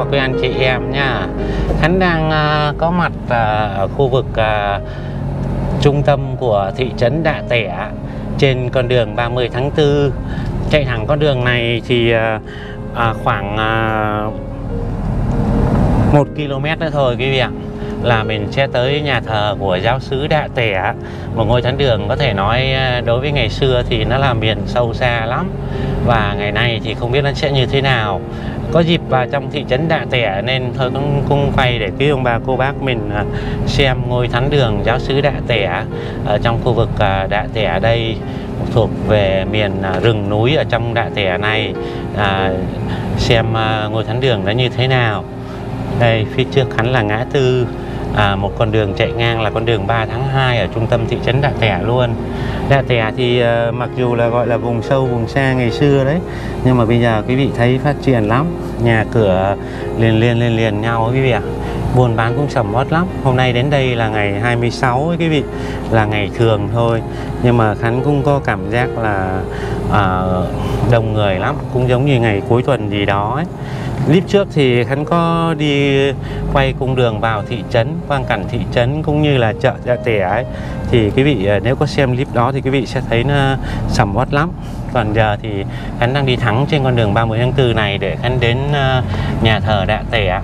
quý anh chị em nha. Khánh đang có mặt ở khu vực trung tâm của thị trấn Đạ Tẻ, trên con đường 30 tháng 4. Chạy thẳng con đường này thì khoảng 1 km nữa thôi quý vị ạ, là mình sẽ tới nhà thờ của giáo xứ Đạ Tẻ. Một ngôi thánh đường có thể nói đối với ngày xưa thì nó là miền sâu xa lắm, và ngày nay thì không biết nó sẽ như thế nào. Có dịp vào trong thị trấn Đạ Tẻ nên thôi cũng quay để quý ông bà cô bác mình xem ngôi thánh đường giáo xứ Đạ Tẻ ở trong khu vực Đạ Tẻ đây, thuộc về miền rừng núi ở trong Đạ Tẻ này, xem ngôi thánh đường nó như thế nào. Đây phía trước hắn là ngã tư, một con đường chạy ngang là con đường 3 tháng 2 ở trung tâm thị trấn Đạ Tẻ luôn. Đạ Tẻ thì mặc dù là gọi là vùng sâu vùng xa ngày xưa đấy, nhưng mà bây giờ quý vị thấy phát triển lắm, nhà cửa liền nhau quý vị ạ. Buôn bán cũng sầm uất lắm. Hôm nay đến đây là ngày 26 ấy quý vị, là ngày thường thôi, nhưng mà Khánh cũng có cảm giác là đông người lắm, cũng giống như ngày cuối tuần gì đó ấy. Clip trước thì Khánh có đi quay cung đường vào thị trấn, quang cảnh thị trấn cũng như là chợ Đạ Tẻ ấy, thì quý vị nếu có xem clip đó thì quý vị sẽ thấy nó sầm uất lắm. Còn giờ thì Khánh đang đi thẳng trên con đường 30 tháng 4 này để Khánh đến nhà thờ Đạ Tẻ.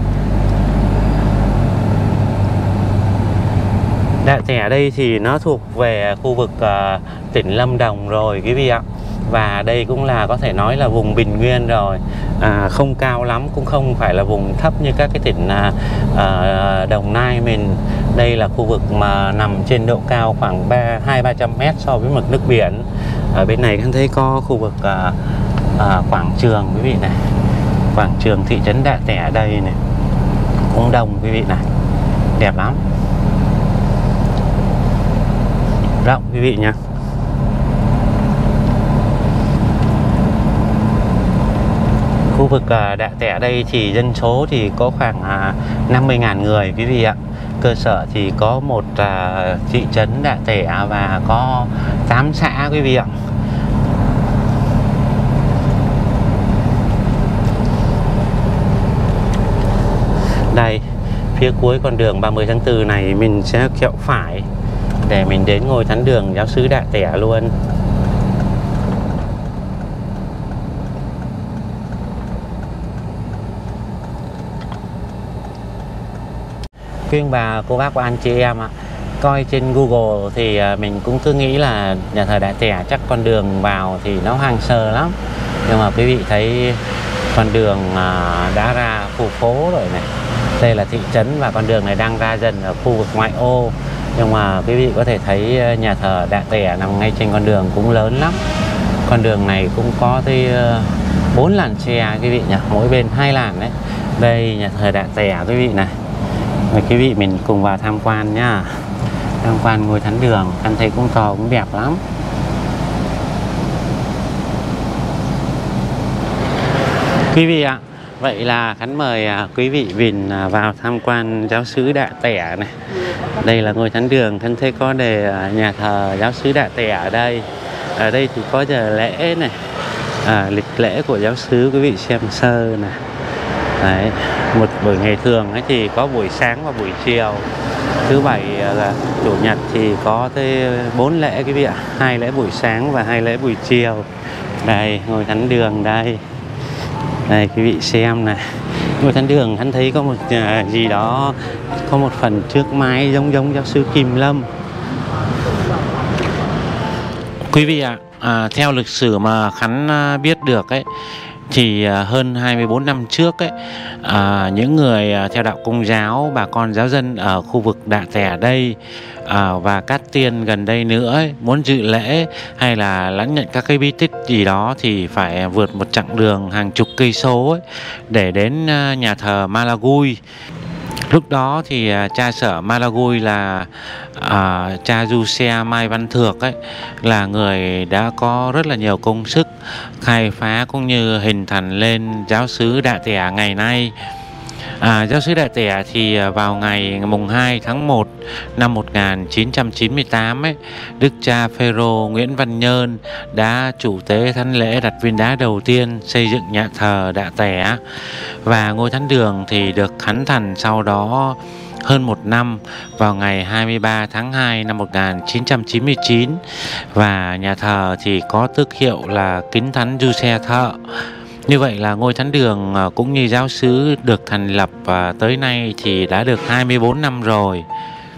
Đạ Tẻ đây thì nó thuộc về khu vực tỉnh Lâm Đồng rồi quý vị ạ. Và đây cũng là có thể nói là vùng bình nguyên rồi, không cao lắm, cũng không phải là vùng thấp như các cái tỉnh Đồng Nai mình. Đây là khu vực mà nằm trên độ cao khoảng 200-300 m so với mực nước biển. Ở bên này Khánh thấy có khu vực quảng trường quý vị này, quảng trường thị trấn Đạ Tẻ đây này, cũng đông quý vị này, đẹp lắm, rộng quý vị nha. Khu vực Đạ Tẻ đây thì dân số thì có khoảng 50.000 người quý vị ạ. Cơ sở thì có một thị trấn Đạ Tẻ và có 8 xã quý vị ạ. Đây, phía cuối con đường 30 tháng 4 này mình sẽ quẹo phải để mình đến ngôi thánh đường giáo xứ Đạ Tẻ luôn. Quý ông bà cô bác và anh chị em ạ, coi trên Google thì mình cũng cứ nghĩ là nhà thờ Đạ Tẻ chắc con đường vào thì nó hoang sơ lắm, nhưng mà quý vị thấy con đường đã ra khu phố rồi này. Đây là thị trấn và con đường này đang ra dần ở khu vực ngoại ô, nhưng mà quý vị có thể thấy nhà thờ Đạ Tẻ nằm ngay trên con đường cũng lớn lắm. Con đường này cũng có tới 4 làn xe quý vị nhỉ, mỗi bên 2 làn đấy. Đây nhà thờ Đạ Tẻ quý vị này. Mời quý vị mình cùng vào tham quan nhá. Tham quan ngôi thánh đường, anh thấy cũng to, cũng đẹp lắm. Quý vị ạ, vậy là Khánh mời quý vị mình vào tham quan giáo xứ Đạ Tẻ này. Đây là ngôi thánh đường, Khánh thấy có đề nhà thờ giáo xứ Đạ Tẻ ở đây. Ở đây thì có giờ lễ này, lịch lễ của giáo xứ quý vị xem sơ này. Đấy, một buổi ngày thường ấy thì có buổi sáng và buổi chiều. Thứ bảy là chủ nhật thì có tới 4 lễ quý vị ạ, 2 lễ buổi sáng và 2 lễ buổi chiều. Đây ngôi thánh đường đây. Đây quý vị xem này, ngôi thánh đường anh thấy có một gì đó, có một phần trước mái giống giáo xứ Kim Lâm. Quý vị ạ, theo lịch sử mà Khánh biết được ấy, thì hơn 24 năm trước ấy, những người theo đạo Công giáo, bà con giáo dân ở khu vực Đạ Tẻ đây và Cát Tiên gần đây nữa ấy, muốn dự lễ hay là lãnh nhận các cái bí tích gì đó thì phải vượt một chặng đường hàng chục cây số ấy, để đến nhà thờ Malagui. Lúc đó thì cha sở Malagui là cha Du Xe Mai Văn Thược ấy, là người đã có rất là nhiều công sức khai phá cũng như hình thành lên giáo xứ Đạ Tẻ ngày nay. Giáo sứ Đạ Tẻ thì vào ngày mùng 2 tháng 1 năm 1998 ấy, Đức cha Phêrô Nguyễn Văn Nhơn đã chủ tế thánh lễ đặt viên đá đầu tiên xây dựng nhà thờ Đạ Tẻ, và ngôi thánh đường thì được khánh thành sau đó hơn một năm vào ngày 23 tháng 2 năm 1999, và nhà thờ thì có tước hiệu là Kính Thánh Giuse Thợ. Như vậy là ngôi thánh đường cũng như giáo xứ được thành lập tới nay thì đã được 24 năm rồi.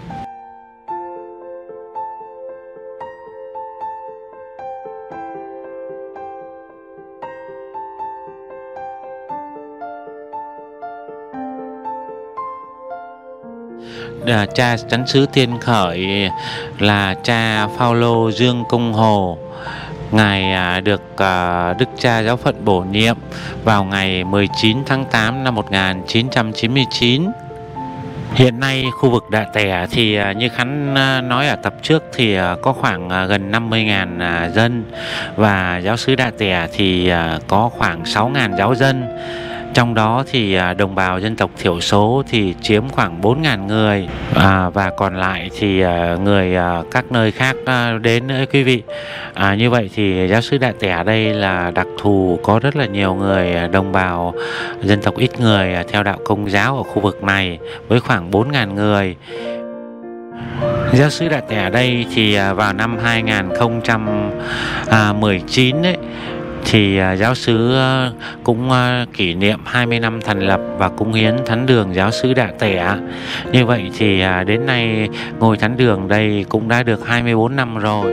Cha chánh xứ Tiên Khởi là cha Phaolô Dương Công Hồ. Ngài được Đức cha giáo phận bổ nhiệm vào ngày 19 tháng 8 năm 1999. Hiện nay khu vực Đạ Tẻ thì như Khánh nói ở tập trước thì có khoảng gần 50.000 dân, và giáo xứ Đạ Tẻ thì có khoảng 6.000 giáo dân. Trong đó thì đồng bào dân tộc thiểu số thì chiếm khoảng 4.000 người, và còn lại thì người các nơi khác đến nữa quý vị. Như vậy thì giáo xứ Đạ Tẻ đây là đặc thù, có rất là nhiều người đồng bào dân tộc ít người theo đạo Công giáo ở khu vực này với khoảng 4.000 người. Giáo xứ Đạ Tẻ đây thì vào năm 2019 ấy, thì giáo xứ cũng kỷ niệm 20 năm thành lập và cúng hiến thánh đường giáo xứ Đạ Tẻ. Như vậy thì đến nay ngôi thánh đường đây cũng đã được 24 năm rồi.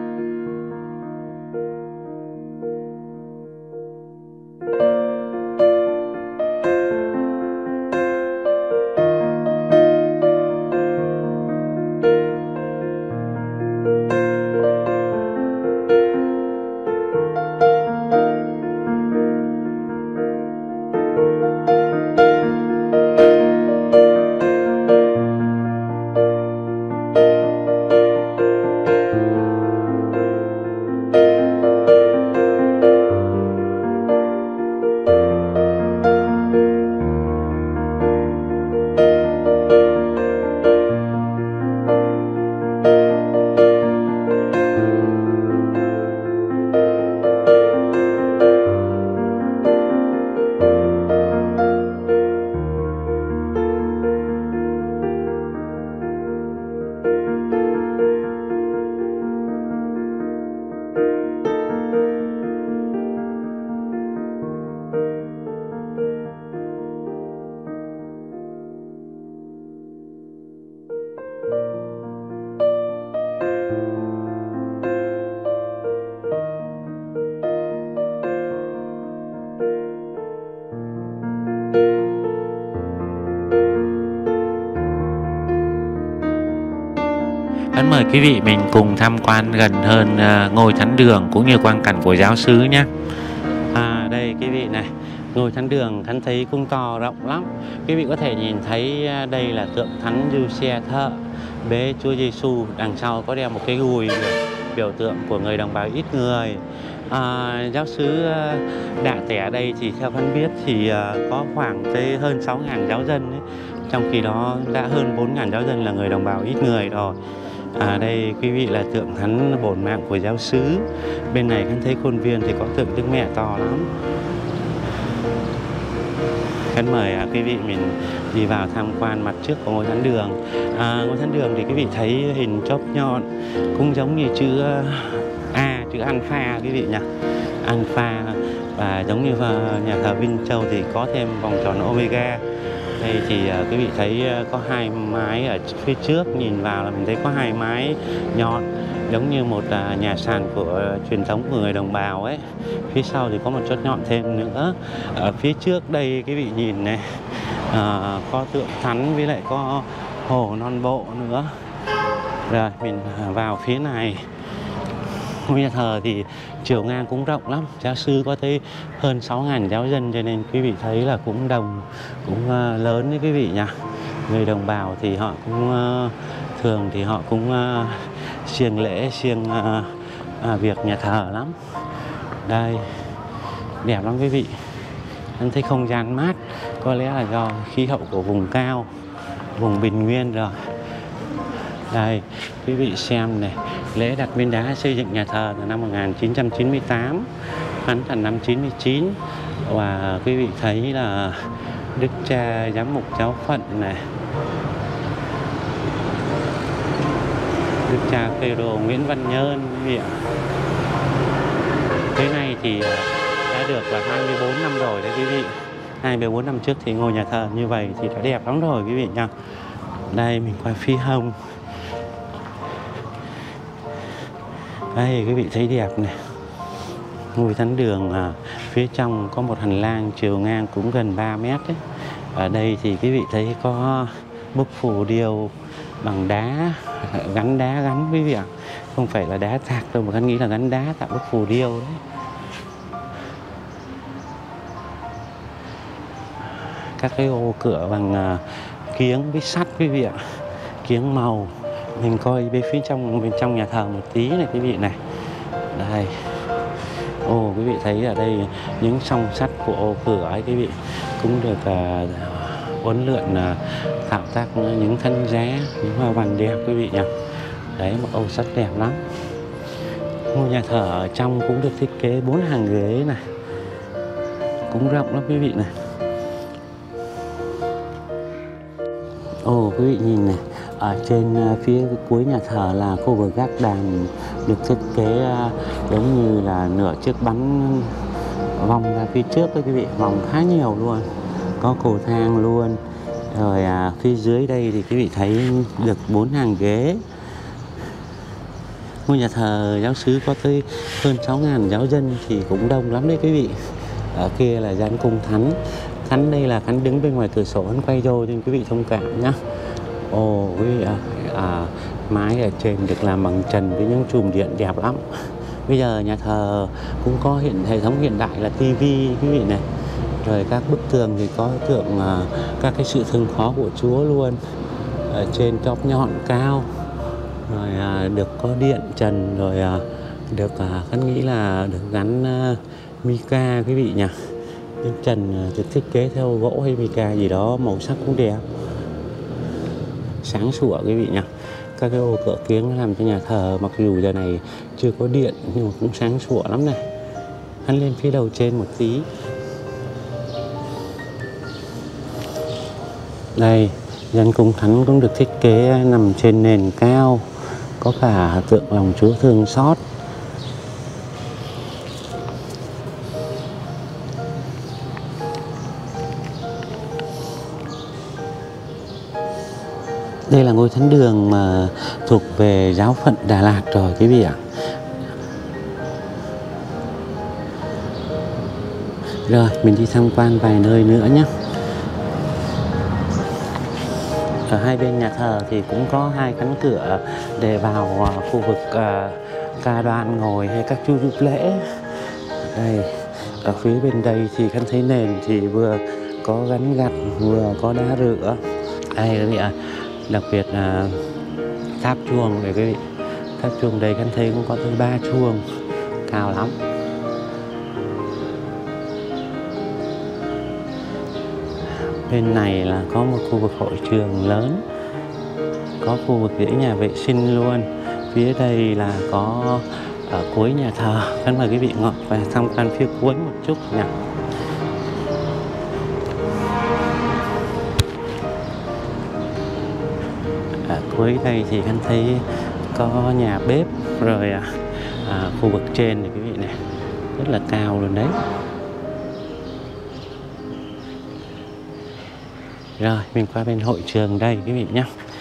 Kính mời quý vị mình cùng tham quan gần hơn ngôi thánh đường cũng như quang cảnh của giáo xứ nhé. Đây quý vị này, ngôi thánh đường Khánh thấy cũng to rộng lắm. Quý vị có thể nhìn thấy đây là tượng Thánh Giuse Thợ bế Chúa Giêsu, đằng sau có đeo một cái gùi biểu tượng của người đồng bào ít người. Giáo xứ Đạ Tẻ đây thì theo Khánh biết thì có khoảng tới hơn 6.000 giáo dân ấy. Trong khi đó đã hơn 4.000 giáo dân là người đồng bào ít người rồi. Đây quý vị là tượng Thánh Bổn Mạng của giáo xứ. Bên này Khánh thấy khuôn viên thì có tượng Đức Mẹ to lắm. Khánh mời quý vị mình đi vào tham quan mặt trước của ngôi thánh đường. Ngôi thánh đường thì quý vị thấy hình chóp nhọn cũng giống như chữ A, chữ Alpha quý vị nhỉ, Alpha. Và giống như nhà thờ Vinh Châu thì có thêm vòng tròn Omega. Đây thì quý vị thấy có hai mái ở phía trước, nhìn vào là mình thấy có hai mái nhọn giống như một nhà sàn của truyền thống của người đồng bào ấy. Phía sau thì có một chốt nhọn thêm nữa. Ở phía trước đây quý vị nhìn này, có tượng thánh với lại có hồ non bộ nữa. Rồi mình vào phía này. Ngôi nhà thờ thì chiều ngang cũng rộng lắm, giáo xứ có tới hơn 6.000 giáo dân, cho nên quý vị thấy là cũng đồng, cũng lớn đấy quý vị nhỉ. Người đồng bào thì họ cũng thường thì họ cũng siêng lễ, siêng việc nhà thờ lắm. Đây, đẹp lắm quý vị. Anh thấy không gian mát, có lẽ là do khí hậu của vùng cao, vùng bình nguyên rồi. Đây, quý vị xem này, lễ đặt viên đá xây dựng nhà thờ là năm 1998, khánh thành năm 99. Và quý vị thấy là Đức cha giám mục giáo phận này, Đức cha Phêrô Nguyễn Văn Nhơn quý vị ạ. Cái này thì đã được là 24 năm rồi đấy quý vị. 24 năm trước thì ngôi nhà thờ như vậy thì đã đẹp lắm rồi quý vị nha. Đây mình quay phía hông. Đây quý vị thấy đẹp này. Ngôi thánh đường phía trong có một hành lang chiều ngang cũng gần 3 mét đấy. Ở đây thì quý vị thấy có bức phù điêu bằng đá, gắn quý vị ạ. Không phải là đá tạc đâu mà Khánh nghĩ là gắn đá tạo bức phù điêu đấy. Các cái ô cửa bằng kiếng với sắt quý vị ạ, kiếng màu. Mình coi bên trong nhà thờ một tí này quý vị này. Đây. Ồ, quý vị thấy ở đây những song sắt của ô cửa ấy quý vị cũng được uốn lượn tạo tác những thân giá, những hoa văn đẹp quý vị nhỉ. Đấy, một ô sắt đẹp lắm. Ngôi nhà thờ ở trong cũng được thiết kế 4 hàng ghế này, cũng rộng lắm quý vị này. Ồ, quý vị nhìn này, ở trên phía cuối nhà thờ là khu vực gác đàn được thiết kế giống như là nửa chiếc bánh vòng ra phía trước đấy quý vị, vòng khá nhiều luôn, có cầu thang luôn. Rồi phía dưới đây thì quý vị thấy được 4 hàng ghế. Ngôi nhà thờ giáo xứ có tới hơn 6.000 giáo dân thì cũng đông lắm đấy quý vị. Ở kia là gian cung thánh. Khánh đây là Khánh đứng bên ngoài cửa sổ Khánh quay vô cho quý vị thông cảm nhá. Ồ quý vị mái ở trên được làm bằng trần với những chùm điện đẹp lắm. Bây giờ nhà thờ cũng có hệ thống hiện đại là tivi quý vị này. Rồi các bức tường thì có tượng các cái sự thương khó của Chúa luôn. Ở trên chóp nhọn cao. Rồi được có điện trần, rồi được Khánh nghĩ là được gắn mica quý vị nhỉ. Cái trần được thiết kế theo gỗ hay mica gì đó, màu sắc cũng đẹp, sáng sủa quý vị nhỉ. Các cái ô cửa kiếng làm cho nhà thờ mặc dù giờ này chưa có điện nhưng mà cũng sáng sủa lắm này. Hắn lên phía đầu trên một tí. Đây, gian cung thánh cũng được thiết kế nằm trên nền cao, có cả tượng lòng Chúa thương xót. Đây là ngôi thánh đường mà thuộc về giáo phận Đà Lạt rồi quý vị ạ. Rồi mình đi tham quan vài nơi nữa nhé. Ở hai bên nhà thờ thì cũng có 2 cánh cửa để vào khu vực ca đoàn ngồi hay các chu giúp lễ. Đây, ở phía bên đây thì Khánh thấy nền thì vừa có gắn gạch vừa có đá rửa. Đây quý vị ạ. Đặc biệt là tháp chuông này quý vị. Tháp chuông đây Khánh thấy cũng có tới 3 chuông, cao lắm. Bên này là có một khu vực hội trường lớn, có khu vực dãy nhà vệ sinh luôn. Phía đây là có ở cuối nhà thờ. Khánh mời quý vị ngồi và tham quan phía cuối một chút nhé. Ở cuối đây thì Khánh thấy có nhà bếp, rồi khu vực trên này quý vị này rất là cao luôn đấy. Rồi mình qua bên hội trường đây quý vị nhé.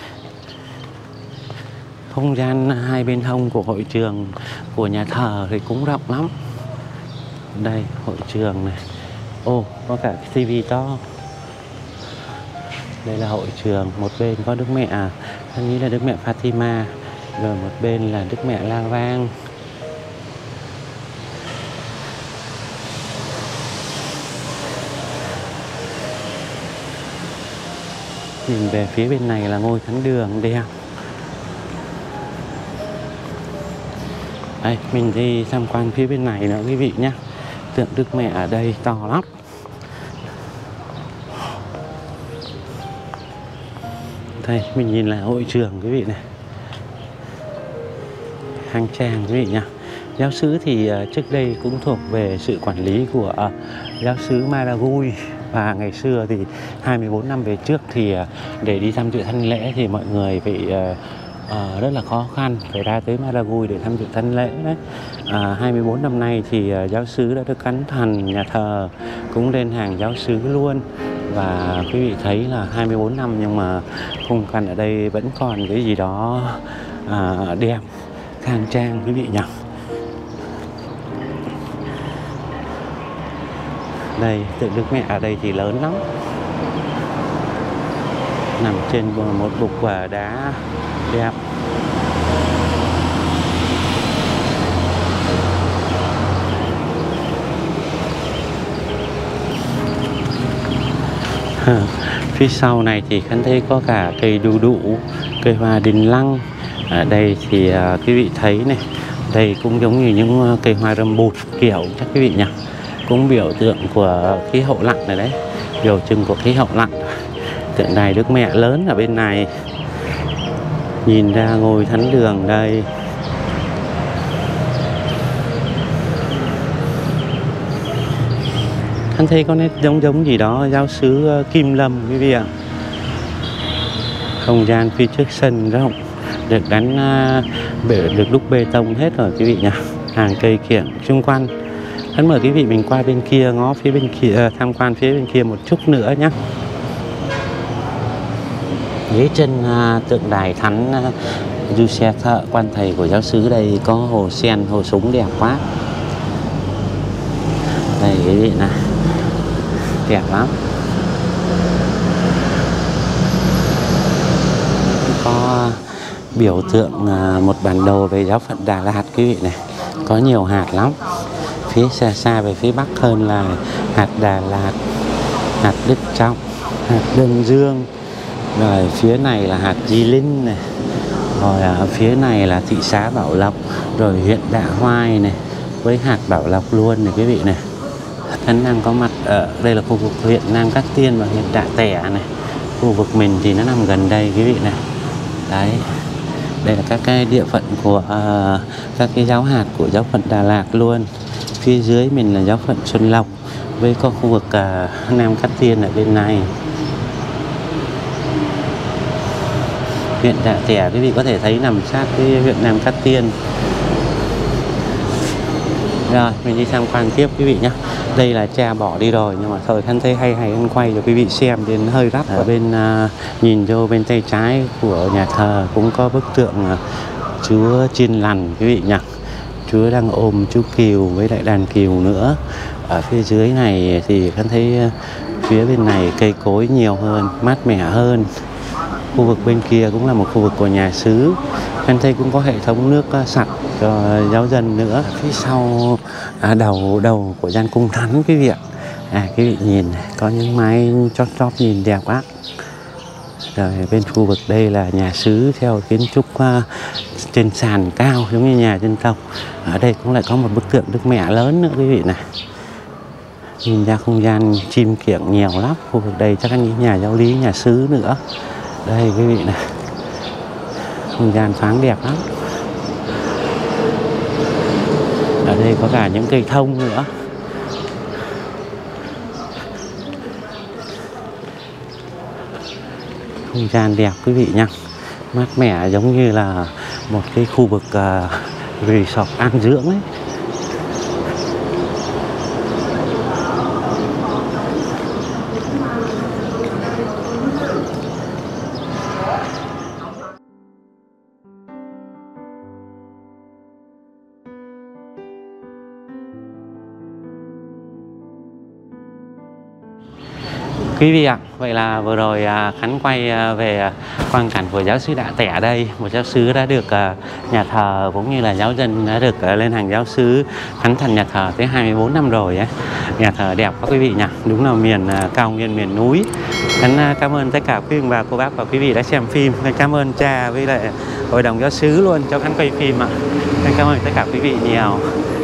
Không gian hai bên hông của hội trường của nhà thờ thì cũng rộng lắm. Đây hội trường này. Ồ, có cả cái tivi to. Đây là hội trường, một bên có Đức Mẹ, tôi nghĩ là Đức Mẹ Fatima, rồi một bên là Đức Mẹ La Vang. Nhìn về phía bên này là ngôi thánh đường đẹp. Đây, mình đi tham quan phía bên này nữa quý vị nhé. Tượng Đức Mẹ ở đây to lắm. Đây mình nhìn lại hội trường quý vị này, khang trang quý vị nhá. Giáo xứ thì trước đây cũng thuộc về sự quản lý của giáo xứ Madagui. Và ngày xưa thì 24 năm về trước thì để đi tham dự thánh lễ thì mọi người phải rất là khó khăn, phải ra tới Madagui để tham dự thánh lễ đấy. 24 năm nay thì giáo xứ đã được cắn thành nhà thờ cũng lên hàng giáo xứ luôn. Và quý vị thấy là 24 năm nhưng mà khung cảnh ở đây vẫn còn cái gì đó đẹp, khang trang quý vị nhỉ. Đây, tượng Đức Mẹ ở đây thì lớn lắm, nằm trên một bục quả đá đẹp. Phía sau này thì Khánh thấy có cả cây đu đủ, cây hoa đình lăng. Ở đây thì quý vị thấy này, đây cũng giống như những cây hoa râm bụt kiểu chắc quý vị nhỉ, cũng biểu tượng của khí hậu lạnh này đấy, biểu trưng của khí hậu lạnh. Tượng đài Đức Mẹ lớn ở bên này, nhìn ra ngôi thánh đường đây. Anh thấy có nét giống gì đó giáo xứ Kim Lâm quý vị ạ. Không gian phía trước sân rộng, được được đúc bê tông hết rồi quý vị nhỉ. Hàng cây kiểng xung quanh. Anh mời quý vị mình qua bên kia, ngó phía bên kia, tham quan phía bên kia một chút nữa nhé. Dưới chân tượng đài thánh Giuse quan thầy của giáo xứ đây có hồ sen, hồ súng đẹp quá. Đây quý vị này, đẹp lắm. Có biểu tượng một bản đồ về giáo phận Đà Lạt quý vị này, có nhiều hạt lắm. Phía xa về phía bắc hơn là hạt Đà Lạt, hạt Đức Trọng, hạt Đơn Dương. Rồi phía này là hạt Di Linh này. Rồi ở phía này là thị xã Bảo Lộc, rồi huyện Đạ Hoai này, với hạt Bảo Lộc luôn này quý vị này. Khánh đang có mặt ở đây là khu vực huyện Nam Cát Tiên và huyện Đạ Tẻ này. Khu vực mình thì nó nằm gần đây quý vị này. Đấy, đây là các cái địa phận của các cái giáo hạt của giáo phận Đà Lạt luôn. Phía dưới mình là giáo phận Xuân Lộc, với có khu vực Nam Cát Tiên ở bên này. Huyện Đạ Tẻ quý vị có thể thấy nằm sát với huyện Nam Cát Tiên. Rồi mình đi tham quan tiếp quý vị nhé. Đây là cha bỏ đi rồi nhưng mà thôi Khánh thấy hay anh quay cho quý vị xem đến hơi rắp. Ở bên nhìn vô bên tay trái của nhà thờ cũng có bức tượng Chúa Chiên Lành quý vị nhỉ. Chúa đang ôm chú cừu với lại đàn cừu nữa. Ở phía dưới này thì Khánh thấy phía bên này cây cối nhiều hơn, mát mẻ hơn. Khu vực bên kia cũng là một khu vực của nhà xứ. Khánh thấy cũng có hệ thống nước sạch cho giáo dân nữa. Phía sau đầu của gian cung thánh quý vị ạ. Quý vị nhìn có những mái chót nhìn đẹp quá. Rồi bên khu vực đây là nhà xứ theo kiến trúc trên sàn cao giống như nhà dân tộc. Ở đây cũng lại có một bức tượng Đức Mẹ lớn nữa quý vị này. Nhìn ra không gian chim kiểng nhiều lắm. Khu vực đây chắc là những nhà giáo lý, nhà xứ nữa. Đây quý vị này, không gian thoáng đẹp lắm. Ở đây có cả những cây thông nữa. Không gian đẹp quý vị nhá, mát mẻ giống như là một cái khu vực resort an dưỡng ấy. Quý vị ạ, vậy là vừa rồi Khánh quay về quang cảnh của giáo xứ Đạ Tẻ đây. Một giáo xứ đã được nhà thờ cũng như là giáo dân đã được lên hàng giáo xứ khánh thành nhà thờ tới 24 năm rồi ấy. Nhà thờ đẹp quá quý vị nhỉ, đúng là miền cao nguyên miền núi. Khánh cảm ơn tất cả quý bà, cô bác và quý vị đã xem phim. Khánh cảm ơn cha với lại hội đồng giáo xứ luôn cho Khánh quay phim ạ. Khánh cảm ơn tất cả quý vị nhiều.